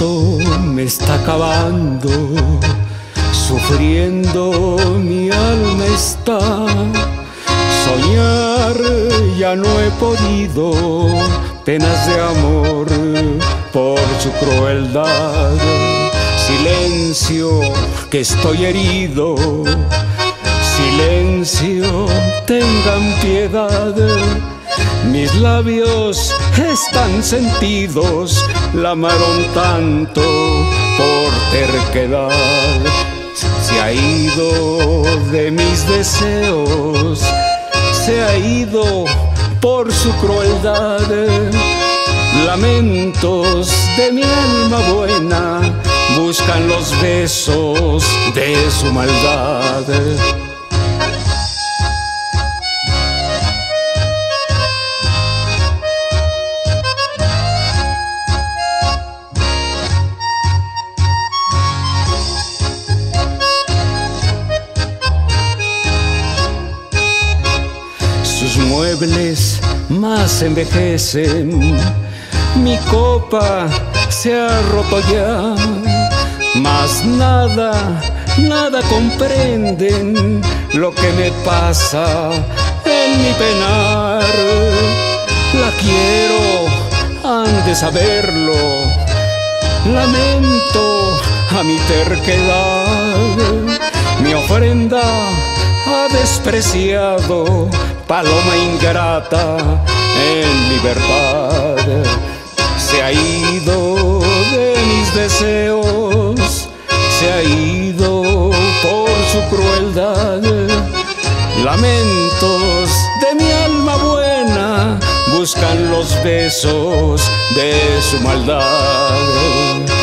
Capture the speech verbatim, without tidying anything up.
lamento me está acabando, sufriendo mi alma está. Soñar ya no he podido, penas de amor por su crueldad. Silencio, que estoy herido, silencio, tengan piedad. Mis labios están sentidos, la amaron tanto por terquedad. Se ha ido de mis deseos, se ha ido por su crueldad. Lamentos de mi alma buena buscan los besos de su maldad. Sus muebles más envejecen, mi copa se ha roto ya, mas nada, nada comprenden lo que me pasa en mi penar. La quiero, han de saberlo, lamento a mi terquedad. Mi ofrenda ha despreciado, paloma ingrata en libertad. Se ha ido de mis deseos, se ha ido por su crueldad. Lamentos de mi alma buena buscan los besos de su maldad.